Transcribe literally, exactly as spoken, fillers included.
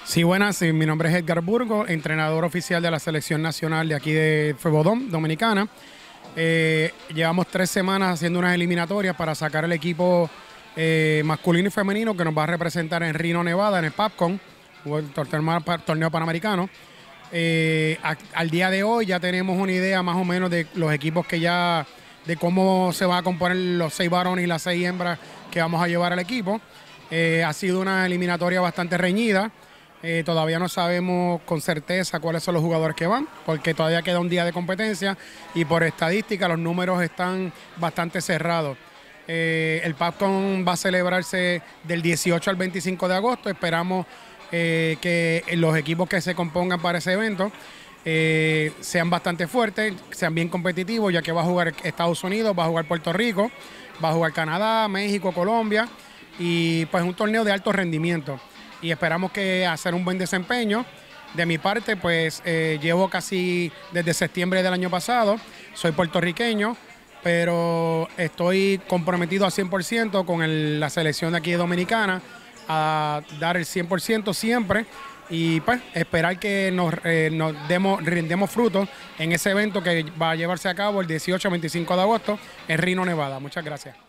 Sí, buenas. Sí, mi nombre es Edgar Burgo, entrenador oficial de la selección nacional de aquí de Febodón, Dominicana. Eh, llevamos tres semanas haciendo unas eliminatorias para sacar el equipo eh, masculino y femenino que nos va a representar en Reno, Nevada, en el PAPCON, o el torneo, torneo panamericano. Eh, a, al día de hoy ya tenemos una idea más o menos de los equipos que ya, de cómo se van a componer los seis varones y las seis hembras que vamos a llevar al equipo. Eh, ha sido una eliminatoria bastante reñida. Eh, todavía no sabemos con certeza cuáles son los jugadores que van, porque todavía queda un día de competencia y por estadística los números están bastante cerrados. Eh, el PAPCON va a celebrarse del dieciocho al veinticinco de agosto. Esperamos eh, que los equipos que se compongan para ese evento eh, sean bastante fuertes, sean bien competitivos, ya que va a jugar Estados Unidos, va a jugar Puerto Rico, va a jugar Canadá, México, Colombia, y pues un torneo de alto rendimiento. Y esperamos que hacer un buen desempeño. De mi parte, pues eh, llevo casi desde septiembre del año pasado, soy puertorriqueño, pero estoy comprometido al cien por ciento con el, la selección de aquí de Dominicana, a dar el cien por ciento siempre y pues esperar que nos, eh, nos demos, rindemos frutos en ese evento que va a llevarse a cabo el dieciocho al veinticinco de agosto en Reno, Nevada. Muchas gracias.